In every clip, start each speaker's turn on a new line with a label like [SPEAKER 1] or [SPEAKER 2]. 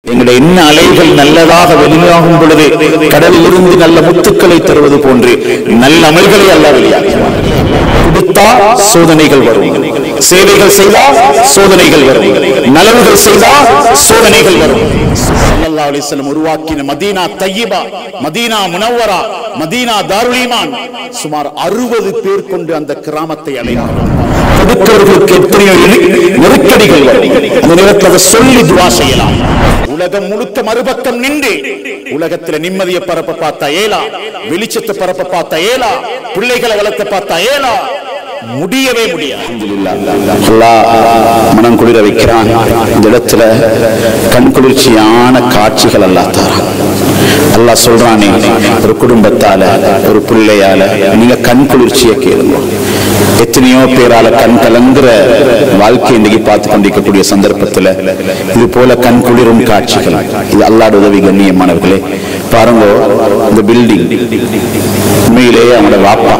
[SPEAKER 1] எங்களுடைய என்ன அலைகள் நல்லதாக வெளியாகும் பொழுது கடலில் இருந்து நல்ல முத்துக்களை தருவது போன்று நல்ல அமல்களை அல்லாஹ் வெளியாக்குவார். கொடுத்தா சோதனைகள் வரும், சேவைகள் செய்தால் சோதனைகள் வரும், நலவுகள் செய்தால் சோதனைகள் வரும். ஸல்லல்லாஹு அலைஹி வஸல்லம் உருவாக்கின மதீனா தய்யிபா, மதீனா முனவ்வரா, மதீனா தாருல் ஈமான் சுமார் 60 பேர் கொண்டு அந்த கிராமத்தை அழைக்கிறார். கொடுக்கிறவர்களுக்கு எத்தனையோ நெருக்கடிகள் வரும். அந்த நேரத்தில் சொல்லி துஆ செய்யலாம். உலகம் முழுக்க மறுபக்கம் நின்று உலகத்தில் நிம்மதியை பரப்ப பார்த்தா ஏலா, வெளிச்சத்தை பரப்ப பார்த்தா ஏலா, பிள்ளைகளை வளர்த்த பார்த்தா ஏலா, முடியவே முடியாது. அல்லாஹ் மனம் குளிர வைக்கிறான். இந்த இடத்துல கண் குளிர்ச்சியான காட்சிகள் அல்லாஹ் தரான். அல்லாஹ் சொல்றானே, ஒரு குடும்பத்தால ஒரு பிள்ளையால நீங்க கண் குளிர்ச்சியை கேளுங்க. எத்தனையோ பேரால கண் கலங்குற வாழ்க்கை இன்னைக்கு பார்த்து கொண்டிருக்கக்கூடிய சந்தர்ப்பத்தில் இது போல கண் குளிரும் காட்சிகள், இது அல்லாஹ்வுடைய உதவி. கண்ணியமானவர்களே பாருங்க, இந்த பில்டிங் உண்மையிலேயே அவனோட வாப்பா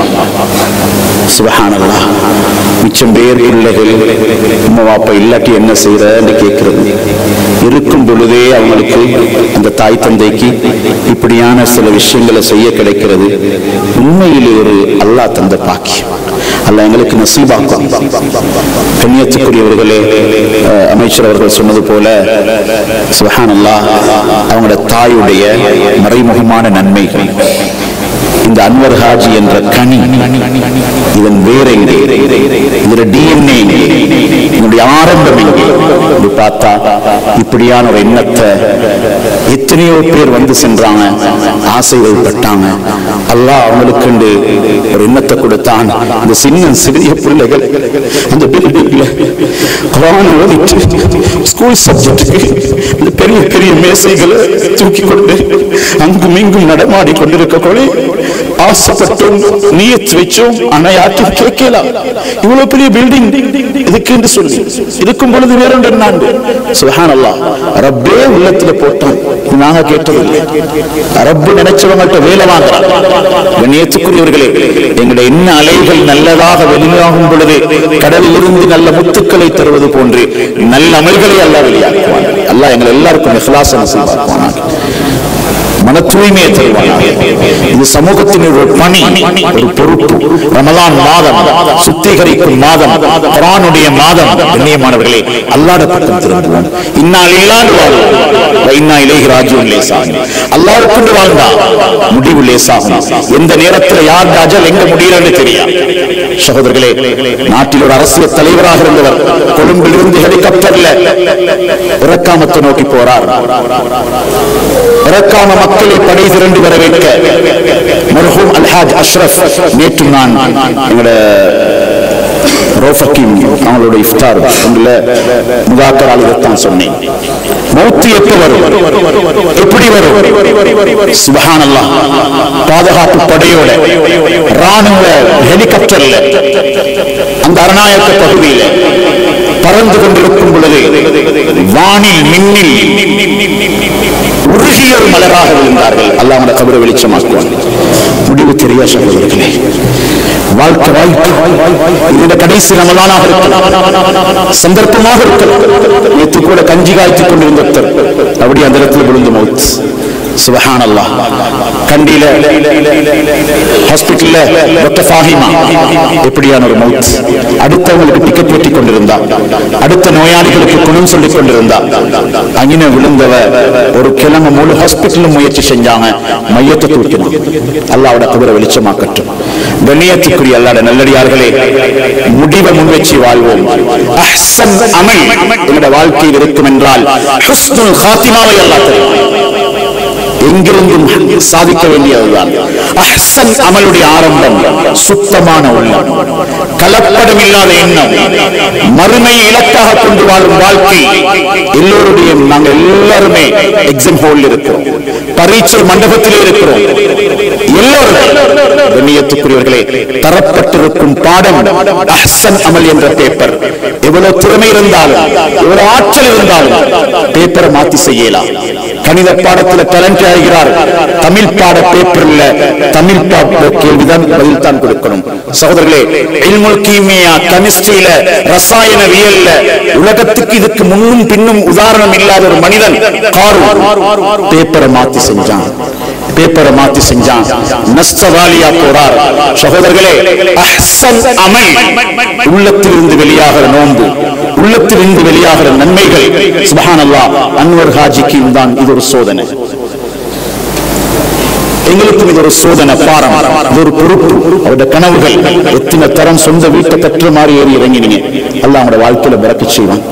[SPEAKER 1] சுப்ஹானல்லாஹ், மிச்சம் பேர் பிள்ளைகள் உம்மா வாப்பா இல்லாட்டி என்ன செய்யறன்னு கேட்கிறது. இருக்கும் பொழுதே அவங்களுக்கு அந்த தாய் தந்தைக்கு இப்படியான சில விஷயங்களை செய்ய கிடைக்கிறது. உண்மையிலே ஒரு அல்லாஹ் தந்த பாக்கியம். அல்லாஹ் எங்களுக்கு நசீபாக்கும். கண்ணியத்துக்குரியவர்களே, அமைச்சர் அவர்கள் சொன்னது போல சுப்ஹானல்லாஹ், அவங்களோட தாயுடைய மறைமுகமான நன்மைகள், இந்த அன்வர் ஹாஜி என்ற கனி, இதன் வேற எங்கே, இதோட டிஎன்ஏ இதனுடைய ஆரம்பம் எங்கே பார்த்தா இப்படியான ஒரு எண்ணத்தை எத்தனையோ பேர் வந்து சென்றாங்க, ஆசைகள் பட்டாங்க. அல்லாஹ் அவங்களுக்கு ஒரு எண்ணத்தை கொடுத்தான். இந்த சின்ன சிறிய பிள்ளைகள் அந்த பில்டிங்ல குர்ஆன் ஓதிட்டு ஸ்கூல் சப்ஜெக்டுக்கு இந்த பெரிய பெரிய மேசைகளை தூக்கி கொண்டு அங்கும் இங்கும் நடமாடி கொண்டிருக்கக்கூடிய ஆசைப்பட்டோம், நியத் வச்சோம், ஆனா யாருக்கும் கேட்கலாம். இவ்வளவு பெரிய பில்டிங் இதுக்கு என்று சொல்லி இருக்கும் பொழுது வேறொன்று நான்கு சுப்ஹானல்லாஹ், ரப்பே உள்ளத்துல போட்டான். நாங்க கேட்டதில்லை, ரப்பு நினைச்சவங்கள்ட்ட வேலை வாங்குறான். கண்ணியத்துக்குரியவர்களே, எங்களுடைய என்ன அலைகள் நல்லதாக வெளியாகும் பொழுது கடலில் இருந்து நல்ல முத்துக்களை தருவது போன்று நல்ல அமல்களை அல்லாஹ் வெளியாக்குவான். அல்லாஹ் எங்களை எல்லாருக்கும் இஹ்லாஸ் நசீபாக்குவான், மன தூய்மையை தருவான். இது சமூகத்தின் ஒரு பணி, ஒரு பொறுப்பு. ரமலான் மாதம் சுத்திகரிக்கும் மாதம், குர்ஆனுடைய மாதம். கண்ணியமானவர்களே, அல்லாஹ்வுடைய பக்கம் திரும்புவோம். இன்னா லில்லாஹி வ இன்னா இலைஹி ராஜிஊன் லேசாகும். அல்லாஹ்வுக்கு வாழ்ந்தா முடிவு லேசாகும். எந்த நேரத்தில் யார் அஜல் எங்க முடியலன்னு தெரியாது. சகோதரர்களே, நாட்டில் ஒரு அரசியல் தலைவராக இருந்தவர் கொழும்பில் இருந்து ஹெலிகாப்டர்ல இறக்காமத்தை நோக்கி போறார். இறக்காம மக்களை படை திரண்டு வரவேற்க மர்ஹூம் அல்ஹாஜ் அஷ்ரஃப், நேற்று நான் எங்களோட ரோஃபக்கிம் அவங்களோட இஃப்தார் முதாக்கரால் இதைத்தான் சொன்னேன். மௌத்து எப்ப வரும், எப்படி வரும்? சுப்ஹானல்லாஹ், பாதுகாப்பு படையோட ராணுவ ஹெலிகாப்டர்ல அந்த அரணாயக்க பகுதியில பறந்து கொண்டிருக்கும் பொழுது வானில் மின்னில் உருகிய ஒரு மலராக விழுந்தார்கள். அல்லாஹ் அவங்கள கபரை வெளிச்சமாக்குவான். முடிவு தெரியா சகோதரர்களே, வாழ்க்கை இந்த கடைசி ரமலானாக இருக்கலாம், சந்தர்ப்பமாக இருக்கலாம். நேற்று கூட கஞ்சி காய்ச்சி கொண்டிருந்தவர் அப்படி அந்த இடத்துல விழுந்து மௌத். சுப்ஹானல்லாஹ், கண்டியில ஹாஸ்பிட்டல்ல டாக்டர் ஃபாஹிமா எப்படியான ஒரு மௌத். அடுத்தவங்களுக்கு டிக்கெட் வெட்டி கொண்டிருந்தா, அடுத்த நோயாளிகளுக்கு குணம் சொல்லிக் கொண்டிருந்தா, அங்கே விழுந்தவ ஒரு கிழமை முழு ஹாஸ்பிட்டலும் முயற்சி செஞ்சாங்க, மையத்தை தூக்கினாங்க. அல்லாஹ்வோட கபரை வெளிச்சமாக்கட்டும். கண்ணியத்துக்குரிய அல்லாஹ்வுடைய நல்லடியார்களே, முடிவை முன்வச்சு வாழ்வோம். அஹ்சன் அமல் எங்களுடைய வாழ்க்கையில் இருக்கும் என்றால் ஹுஸ்னுல் காத்திமாவை அல்லாஹ் தருவான். எங்கிருந்தும் சாதிக்க வேண்டியதுதான். அஹ்சன் அமலுடைய ஆரம்பம் சுத்தமான உள்ளம், கலப்படம் இல்லாத எண்ணம், மறுமையை இலக்காக கொண்டு வாழும் வாழ்க்கை. எல்லோருடைய நாங்கள் எல்லாருமே எக்ஸாம் ஹாலில் இருக்கிறோம், பரீட்சை மண்டபத்திலே இருக்கிறோம். எல்லோரும் கண்ணியத்துக்குரியவர்களே, தரப்பட்டிருக்கும் பாடம் அஹ்சன் அமல் என்ற பேப்பர். எவ்வளவு திறமை இருந்தாலும், எவ்வளவு ஆற்றல் இருந்தாலும் பேப்பரை மாத்தி செய்யலாம். கணித பாடத்தில் டேலண்ட் ஆகிறார், தமிழ் பாட பேப்பர்ல தமிழ் பாட கேள்விதான் பதில் தான் கொடுக்கணும். சகோதரர்களே, இல்முல் கீமியா, கெமிஸ்ட்ரியில, ரசாயனவியல்ல உலகத்துக்கு இதுக்கு முன்னும் பின்னும் உதாரணம் இல்லாத ஒரு மனிதன் பேப்பரை மாத்தி செஞ்சான். நஸ்தவாலியா போறார். சகோதரர்களே, அஹ்சன் அமல், உள்ளத்திலிருந்து வெளியாகிற நோன்பு, உள்ளத்திலிருந்து வெளியாகிற நன்மைகள். சுப்ஹானல்லாஹ், அன்வர் ஹாஜிக்கு தான் இது ஒரு சோதனை. எங்களுக்கும் இது ஒரு சோதனை, பாரம், இது ஒரு பொறுப்பு. அவருடைய கனவுகள் எத்தனை தரம் சொந்த வீட்டை கற்ற மாதிரி ஏறி இறங்கினீங்க. அல்லாஹ் அவங்களோட வாழ்க்கையில பரக்கத் செய்வான்.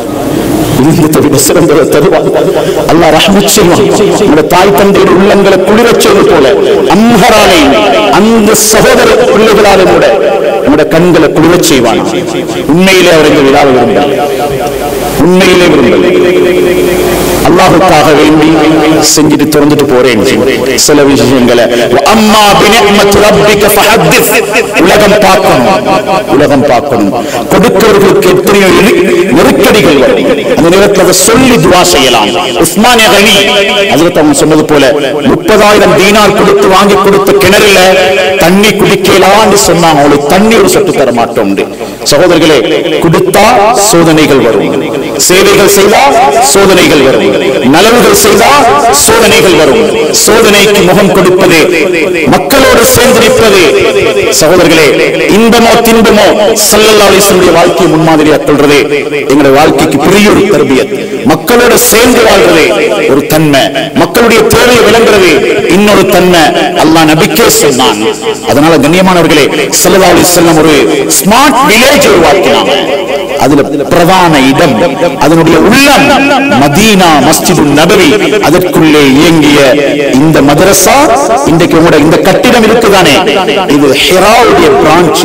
[SPEAKER 1] அல்லாஹ் ரஹ்மத் செய்வான். நம்முடைய தாய் தந்தையுடைய உள்ளங்களை குளிரச் செய்வது போல அம்ஹராலே அந்த சகோதர பிள்ளைகளாலும் கூட நம்முடைய கண்களை குளிரச் செய்வான். உண்மையிலே அவர் இந்த விழாவை விரும்புகிறார், உண்மையிலே விரும்புகிறார். அல்லாஹ்வுக்காக வேண்டி செஞ்சுட்டு திறந்துட்டு போறேன் சில விஷயங்களை. அம்மா பினிஅமத் ரப்பிக ஃபஹத்திஸ், உலகம் பார்க்கணும். கொடுக்கிறவர்களுக்கு எத்தனையோ நெருக்கடிகள் வரும். அந்த நேரத்தில் அதை சொல்லி துஆ செய்யலாம். உஸ்மான் கனி ஹஜ்ரத் அவங்க சொன்னது போல 30,000 தீனார் கொடுத்து வாங்கி கொடுத்த கிணறுல தண்ணி குடிக்கலாம்னு சொன்னாங்க. அவளுக்கு தண்ணி ஒரு சொட்டு தர மாட்டோம். சகோதரர்களே, கொடுத்தா சோதனைகள் வரும், சேவைகள் செய்தால் சோதனைகள் வரும், நலவுகள் செய்தால் சோதனைகள் வரும். சோதனைக்கு முகம் கொடுப்பது, மக்களோடு சேர்ந்திருப்பது. சகோதரர்களே, இன்பமோ தின்பமோ ஸல்லல்லாஹு அலைஹி வஸல்லம் வாழ்க்கை முன்மாதிரியா கொள்றது எங்களுடைய வாழ்க்கைக்கு பெரிய ஒரு தர்பியத். மக்களோடு சேர்ந்து வாழ்றது ஒரு தன்மை, மக்களுடைய தேவையை விளங்குறது இன்னொரு தன்மை. அல்லாஹ் நபிக்கே சொன்னான். அதனால கண்ணியமானவர்களே, ஸல்லல்லாஹு அலைஹி வஸல்லம் ஒரு ஸ்மார்ட் வில்லேஜ் உருவாக்கினாங்க. அதுல பிரதான இடம், அதனுடைய உள்ளம் மதீனா மஸ்ஜிதுன் நபவி. அதற்குள்ளே இயங்கிய இந்த மதரசா, இன்றைக்கு உங்களோட இந்த கட்டிடம் இருக்குதானே, இது ஹிராவுடைய பிரான்ச்.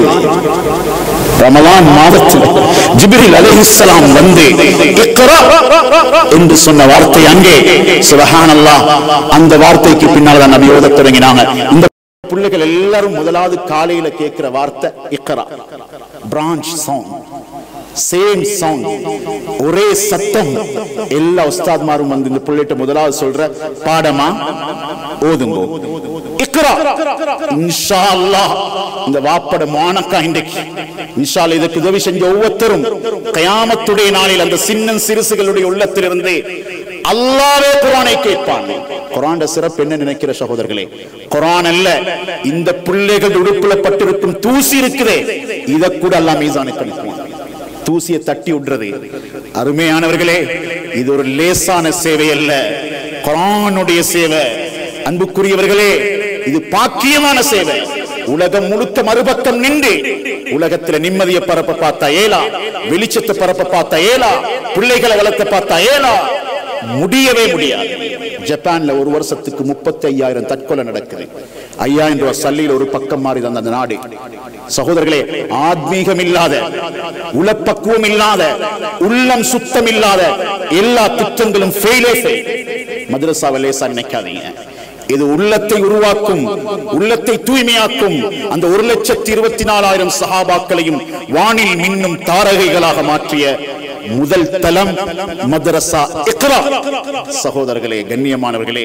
[SPEAKER 1] ரமலான் மாதத்தில் ஜிப்ரீல் அலைஹிஸ்ஸலாம் வந்து இக்ரா என்று சொன்ன வார்த்தை அங்கே, சுப்ஹானல்லாஹ், அந்த வார்த்தைக்கு பின்னால் தான் நபி ஓதத் தொடங்கினாங்க. இந்த பிள்ளைகள் எல்லாரும் முதலாவது காலையில கேட்கிற வார்த்தை இக்ரா. பிரான்ச் சவுண்ட், சேம் சவுண்ட், ஒரே சத்தம். எல்லா உஸ்தாத்மாரும் வந்து இந்த பிள்ளைகிட்ட முதலாவது சொல்ற பாடமா ஓதுங்கோ, இக்ரா. இன்ஷா அல்லாஹ் இந்த வாப்பட மானக்கா இன்றைக்கு இன்ஷா அல்லாஹ் இதுக்கு உதவி செஞ்ச ஒவ்வொருத்தரும் கியாமத்துடைய நாளில் அந்த சின்ன சிறுசுகளுடைய உள்ளத்திலிருந்து அல்லாஹ்வே குர்ஆனை கேட்பான். குர்ஆன் சிறப்பு என்ன நினைக்கிற சகோதரர்களே, குர்ஆன் அல்ல, இந்த பிள்ளைகள் உடுப்புல பட்டிருக்கும் தூசி இருக்குதே, இத கூட அல்லாஹ் மீசானுக்கு அனுப்புவான். தூசியை தட்டி விடுறது. அருமையானவர்களே, இது ஒரு லேசான சேவை அல்ல, குர்ஆனுடைய சேவை. அன்புக்குரியவர்களே, இது பாக்கியமான சேவை. உலகம் முழுக்க மறுபக்கம் நின்று உலகத்துல நிம்மதியை பரப்ப பார்த்தா ஏலா, வெளிச்சத்தை பரப்ப பார்த்தா ஏலா, பிள்ளைகளை வளர்த்த பார்த்தா ஏலா, முடியவே முடியாது. ஜப்பான்ல ஒரு வருஷத்துக்கு 35,000 தற்கொலை நடக்குது. 5,000 ரூபாய் சல்லியில் ஒரு பக்கம் மாறி அந்த நாடு. சகோதரர்களே, ஆத்மீகம் இல்லாத, உளப்பக்குவம் இல்லாத, உள்ளம் சுத்தம் இல்லாத எல்லா திட்டங்களும் ஃபெயிலே ஃபெயில். மதரசாவை லேசா நினைக்காதீங்க. இது உள்ளத்தை உருவாக்கும், உள்ளத்தை தூய்மையாக்கும். அந்த 1,24,000 சஹாபாக்களையும் வானில் மின்னும் தாரகைகளாக மாற்றிய முதல் தலம் மதரசா இக்ரா. சகோதரர்களே, கண்ணியமானவர்களே,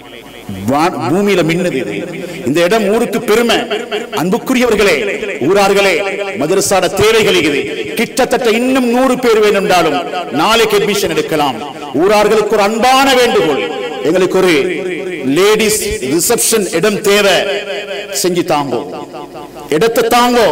[SPEAKER 1] பூமியில மின்னது இந்த இடம். ஊருக்கு பெருமை. அன்புக்குரியவர்களே, ஊரார்களே, மதரசாட தேவைகள் இது. கிட்டத்தட்ட இன்னும் 100 பேர் வேணும்னாலும் நாளைக்கு அட்மிஷன் எடுக்கலாம். ஊரார்களுக்கு ஒரு அன்பான வேண்டுகோள், எங்களுக்கு ஒரு லேடிஸ் ரிசப்ஷன் இடம் தேவை, செஞ்சு தாங்கோ, இடத்தை தாங்கோ.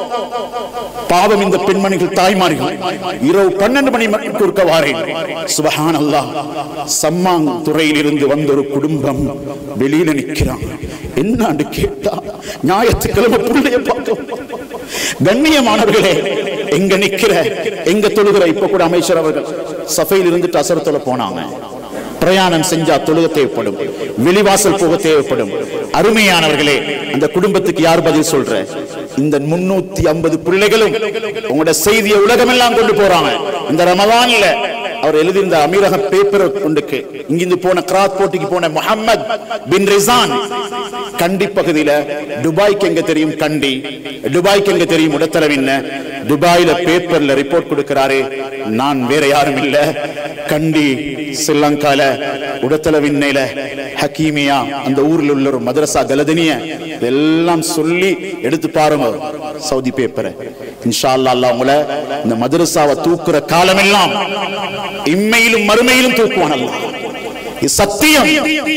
[SPEAKER 1] பாவம் இந்த பெண்மணிகள், தாய்மார்கள் இரவு 12 மணி கொடுக்க வாரேன். சுப்ஹானல்லாஹ், சம்மாங் துறையில் இருந்து வந்த ஒரு குடும்பம் வெளியில நிற்கிறான். என்னன்னு கேட்டா, ஞாயிற்றுக்கிழமை பிள்ளைய பார்க்க. கண்ணியமானவர்களே, எங்க நிக்கிற, எங்க தொழுகிற. இப்ப கூட அமைச்சர் அவர்கள் சஃபையில் இருந்துட்டு அசர் தொழ போனாங்க. பிரயாணம் செஞ்சா தொழுக தேவைப்படும், வெளிவாசல் போக தேவைப்படும். அருமையானவர்களே, அந்த குடும்பத்துக்கு யார் பதில் சொல்ற? இந்த 350 பிள்ளைகளும் உங்களோட செய்தியை உலகம் எல்லாம் கொண்டு போறாங்க. இந்த ரமலான்ல அவர் எழுதியிருந்த அமீரக பேப்பர் கொண்டுக்கு இங்கிருந்து போன கிராத் போட்டிக்கு போன முஹம்மத் பின் ரிசான் கண்டி பகுதியில, துபாய்க்கு எங்க தெரியும் கண்டி, துபாய்க்கு எங்க தெரியும் உடத்தளவின்ன, துபாயில பேப்பர்ல ரிப்போர்ட் கொடுக்கிறாரு, நான் வேற யாரும் இல்ல, கண்டி ஸ்ரீலங்கால உடத்தளவின்னையில ஹக்கீமியா அந்த ஊரில் உள்ள ஒரு மதரசா கலதனிய இதெல்லாம் சொல்லி எடுத்து பாருங்க சவுதி பேப்பரை. இன்ஷா அல்லாஹ் உங்களை இந்த மதரசாவை தூக்குற காலம் எல்லாம் இம்மையிலும் மறுமையிலும் தூக்குவான் அல்லாஹ். சத்தியம்,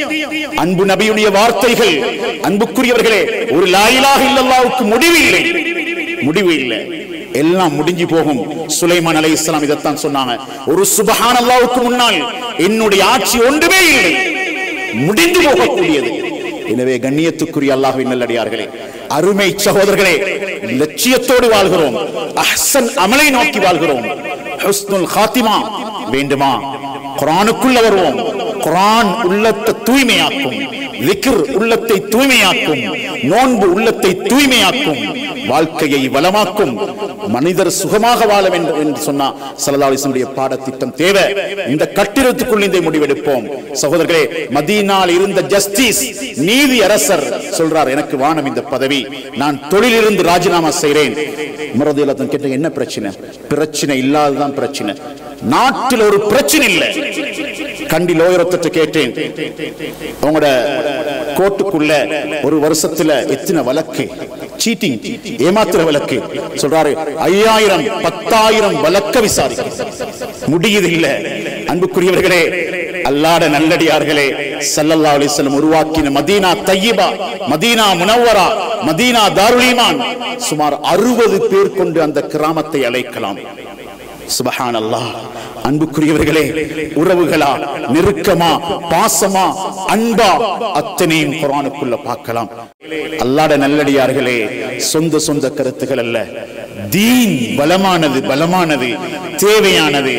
[SPEAKER 1] அன்பு நபியுடைய வார்த்தைகள். அன்புக்குரியவர்களே, ஒரு லா இலாஹ இல்லல்லாஹ்வுக்கு முடிவு இல்லை, முடிவு இல்லை, எல்லாம் முடிஞ்சு போகும். சுலைமான் அலைஹிஸ்ஸலாம் இதைத்தான் சொன்னாங்க, ஒரு சுப்ஹானல்லாஹ்வுக்கு முன்னால் என்னுடைய ஆட்சி ஒன்றுமே இல்லை, முடிந்து போகக்கூடியது. எனவே கண்ணியத்துக்குரிய அல்லாஹ்வின் நல்லடியார்களே, அருமை சகோதரர்களே, லட்சியத்தோடு வாழ்கிறோம், அஹ்சன் அமலை நோக்கி வாழ்கிறோம். ஹுஸ்னுல் காத்திமா வேண்டுமா? குர்ஆனுக்குள்ள வருவோம். குர்ஆன் உள்ளத்தை தூய்மையாக்கும், திக்ர் உள்ளத்தை தூய்மையாக்கும், நோன்பு உள்ளத்தை தூய்மையாக்கும், வாழ்க்கையை வளமாக்கும். மனிதர் சுகமாக வாழ வேண்டும் என்று சொன்னா ஸல்லல்லாஹு அலைஹி வஸல்லம் பாடத்திட்டம் தேவை. இந்த கட்டிடத்துக்குள் இந்த முடிவெடுப்போம். சகோதரர்களே, மதீனாவில் இருந்த ஜஸ்டிஸ் நீதி அரசர் சொல்றார், எனக்கு வானம் இந்த பதவி, நான் தொழிலிருந்து ராஜினாமா செய்கிறேன். உமர் ரலியல்லாஹு அன்ஹு கேட்டாங்க, என்ன பிரச்சனை? பிரச்சனை இல்லாததான் பிரச்சனை, நாட்டில் ஒரு பிரச்சனை இல்லை. கண்டி லோயரத்தை கேட்டேன், உங்களோட கோர்ட்டுக்குள்ள ஒரு வருஷத்துல எத்தனை வழக்கு சீட்டிங், ஏமாத்துற வழக்கு? சொல்றாரு, 5000 10,000 வழக்க விசாரிக்க முடியுது இல்ல. அன்புக்குரியவர்களே, அல்லாஹ்வுடைய நல்லடியார்களே, ஸல்லல்லாஹு அலைஹி வஸல்லம் உருவாக்கின மதீனா தய்யிபா, மதீனா முனவ்வரா, மதீனா தாருல் ஈமான், சுமார் 60 பேர் கொண்டு அந்த கிராமத்தை அழைக்கலாம். சுப்ஹானல்லாஹ். அன்புக்குரியவர்களே, உறவுகளா, நெருக்கமா, பாசமா, அன்பா, அத்தனையும் குர்ஆனுக்குள்ள பார்க்கலாம். அல்லாஹ்வுடைய நல்லடியார்களே, சொந்த கருத்துக்கள் அல்ல, தீன் பலமானது, பலமானது, தேவையானது.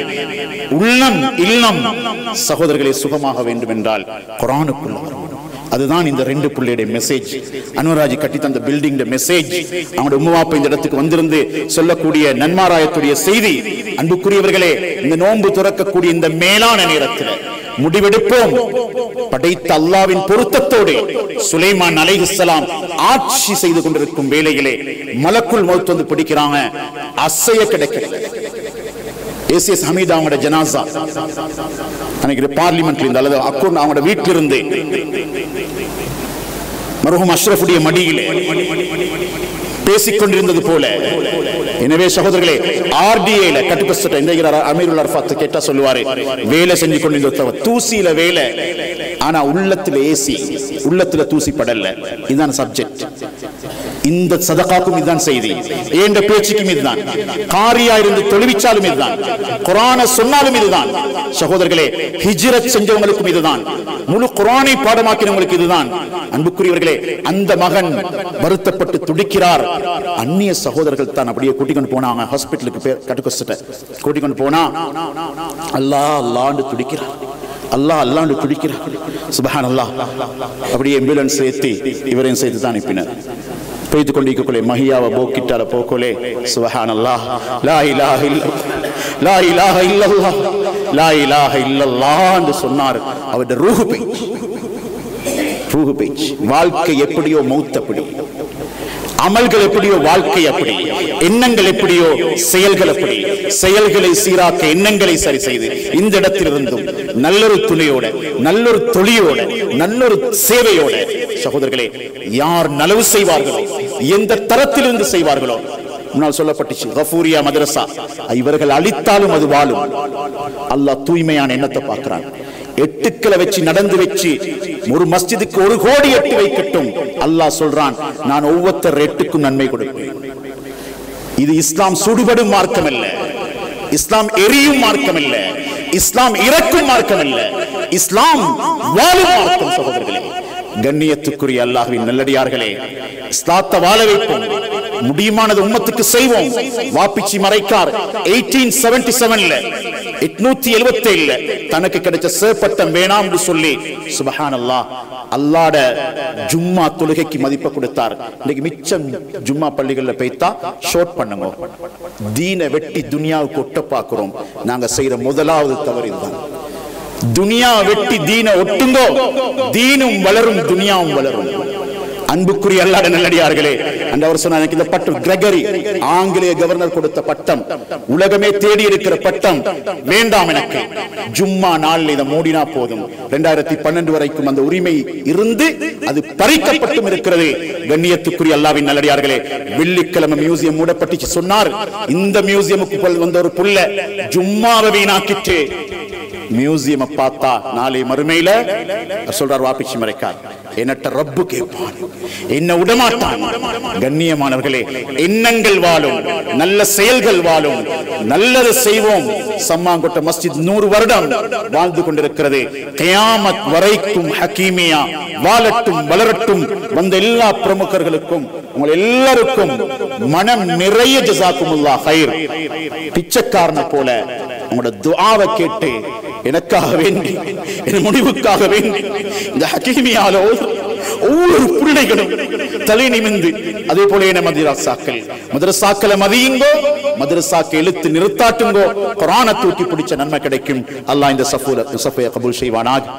[SPEAKER 1] உள்ளம் இல்லம் சகோதரர்களே சுகமாக வேண்டும் என்றால் குர்ஆனுக்குள்ள வரணும். அதுதான் இந்த 2 புள்ளையுடைய மெசேஜ். அனுராஜி கட்டி தந்த பில்டிங் மெசேஜ், அவங்களுடைய உம்மாப்பா இந்த இடத்துக்கு வந்திருந்து சொல்லக்கூடிய நன்மாராயத்துடைய செய்தி. அன்புக்குரியவர்களே, இந்த நோன்பு துறக்கக்கூடிய இந்த மேலான நேரத்தில் முடிவெடுப்போம். படைத்த அல்லாஹ்வின் பொருத்தத்தோடு சுலைமான் அலைஹிஸ்ஸலாம் ஆட்சி செய்து கொண்டிருக்கும் வேளையிலே மலக்குல் மௌத் வந்து பிடிக்கிறாங்க, அசைய கிடைக்கல. ஏசிஎஸ் ஹமீதா அவங்களோட ஜனாசா அன்னைக்கு பார்லிமெண்ட்ல இருந்து அல்லது அக்கௌண்ட் அவங்களோட வீட்டில் இருந்து மர்ஹூம் அஷ்ரஃபுடைய மடியிலே பேசிக் கொண்டிருந்தது போல. எனவே சகோதரர்களே, ஆர்டிஏல கட்டுப்பட்ட இந்த அமீருல் அர்ஃபாத் கேட்டா சொல்லுவாரு, வேலை செஞ்சு கொண்டிருந்த தூசியில வேலை, ஆனா உள்ளத்துல ஏசி, உள்ளத்துல தூசி படல. இதுதான் சப்ஜெக்ட். இந்த சதகாக்கும் இதுதான் செய்தி, ஏண்ட பேச்சுக்கும் இதுதான், காரியா இருந்து தொழுவிச்சாலும் இதுதான், குர்ஆனை சொன்னாலும் இதுதான். சகோதரர்களே, ஹிஜ்ரத் செஞ்சவங்களுக்கும் இதுதான், முழு குர்ஆனை பாடமாக்கினவங்களுக்கு இதுதான். அன்புக்குரியவர்களே, அந்த மகன் வருத்தப்பட்டு துடிக்கிறார். அந்நிய சகோதரர்கள் தான் அப்படியே கூட்டிக்கொண்டு போனாங்க ஹாஸ்பிட்டலுக்கு, கட்டுக்கொஸ்ட கூட்டிக்கொண்டு போனா அல்லாஹ் அல்லாஹ்னு துடிக்கிறார், அல்லாஹ் அல்லாஹ்னு துடிக்கிறார். சுப்ஹானல்லாஹ். அப்படியே ஆம்புலன்ஸ் ஏத்தி இவரையும் சேர்த்து தான் அனுப்பினார். பெய்து கொண்டிருக்கக்கூடிய மஹியாவை போக்கிட்டால போக்கோலே, சுப்ஹானல்லாஹ், லா இலாஹ இல்லல்லாஹ், லா இலாஹ இல்லல்லாஹ், லா இலாஹ இல்லல்லாஹ் என்று சொன்னார். அவருடைய ரூஹ் பேச்சு, ரூஹ் பேச்சு. வாழ்க்கை எப்படியோ மௌத் அப்படி, அமல்கள் எப்படியோ வாழ்க்கை அப்படி, எண்ணங்கள் எப்படியோ செயல்கள் அப்படி. செயல்களை சீராக்க எண்ணங்களை சரி செய்து இந்த இடத்திலிருந்தும் நல்லொரு துணையோட, நல்லொரு தொழிலோட, நல்லொரு சேவையோட சகோதரர்களே, யார் நலவு செய்வார்களோ, எந்த தரத்திலிருந்து செய்வார்களோ, முன்னால் சொல்லப்பட்டுச்சு கஃபூரியா மதரசா, இவர்கள் அழித்தாலும் அது வாழும். அல்லாஹ் தூய்மையான எண்ணத்தை பார்க்கிறான். எட்டுக்களை வச்சு நடந்து வச்சு ஒரு மஸ்ஜிதுக்கு 1 கோடி எட்டு வைக்கட்டும், அல்லாஹ் சொல்றான், நான் ஒவ்வொருத்தர் எட்டுக்கும் நன்மை கொடுப்பேன். இது இஸ்லாம் சுடுபடும் மார்க்கம் அல்ல, இஸ்லாம் எரியும் மார்க்கம் அல்ல, இஸ்லாம் இறக்கும் மார்க்கம் அல்ல, இஸ்லாம் வாழும் மார்க்கம். சகோதரர்களே, கண்ணியத்துக்குரிய அல்லாஹ்வின் நல்லடியார்களே, இஸ்லாத்தை வாழ வைப்போம், முடியுமானது உம்மத்துக்கு செய்வோம். வாப்பிச்சி மரைக்கார் 1877 877 தனக்கு கிடைச்ச சேப்பட்டம் வேணாம் என்று சொல்லி சுப்ஹானல்லாஹ் அல்லாஹ்ட ஜும்மா தொழுகைக்கு மதிப்பு கொடுத்தார். இன்னைக்கு மிச்சம் ஜும்மா பள்ளிகள்ல போய்த்தா ஷார்ட் பண்ணுங்க, தீனை வெட்டி துனியாவுக்கு ஒட்ட பார்க்கிறோம். நாங்க செய்யற முதலாவது தவறு இதுதான். துனியா வெட்டி தீனை ஒட்டுங்கோ, தீனும் வளரும் துனியாவும் வளரும். அன்புக்குரிய அல்லாஹ்வின் நல்லடியார்களே, அந்த அவர் சொன்னார், இந்த பட்டம் கிரெகரி ஆங்கிலேய கவர்னர் கொடுத்த பட்டம், உலகமே தேடி இருக்கிற பட்டம் வேண்டாம் எனக்கு. ஜும்மா நாள்ல இதை மூடினா போதும். 2012 வரைக்கும் அந்த உரிமை இருந்து அது பறிக்கப்பட்டும் இருக்கிறது. கண்ணியத்துக்குரிய அல்லாஹ்வின் நல்லடியார்களே, வெள்ளிக்கிழமை மியூசியம் மூடப்பட்டுச்சு சொன்னார். இந்த மியூசியமுக்கு வந்த ஒரு புள்ள ஜும்மாவை வீணாக்கிட்டு மியூசியம் பார்த்தா நாளை மறுமையில சொல்றார், வாபிச்சி மறைக்கார், என்னட்ட ரப்பு கேட்பான், என்ன விடமாட்டான். கண்ணியமானவர்களே, எண்ணங்கள் வாழும், நல்ல செயல்கள் வாழும், நல்லது செய்வோம். சம்மாங்கொட்ட மஸ்ஜித் 100 வருடம் வாழ்ந்து கொண்டிருக்கிறது. கியாமத் வரைக்கும் ஹக்கீமியா வாழட்டும், வளரட்டும். வந்த எல்லா பிரமுகர்களுக்கும் உங்கள் எல்லாருக்கும் மனம் நிறைய ஜஸாக்குமுல்லாஹ் ஹைர். பிச்சைக்காரனை போல உங்களோட துஆவை கேட்டு எனக்காக வேண்டி, என் முடிவுக்காக வேண்டி இந்த ஹக்கீமியால ஒவ்வொரு பிள்ளைகளும் தலை நிமிந்து, அதே போல என்ன மதரசாக்களை மதியுங்கோ, மதரசாக்கு எழுத்து நிறுத்தாட்டுங்கோ, குர்ஆனை தூக்கி பிடிச்ச நன்மை கிடைக்கும். அல்லாஹ் இந்த சஃபையை கபூல் செய்வானாக.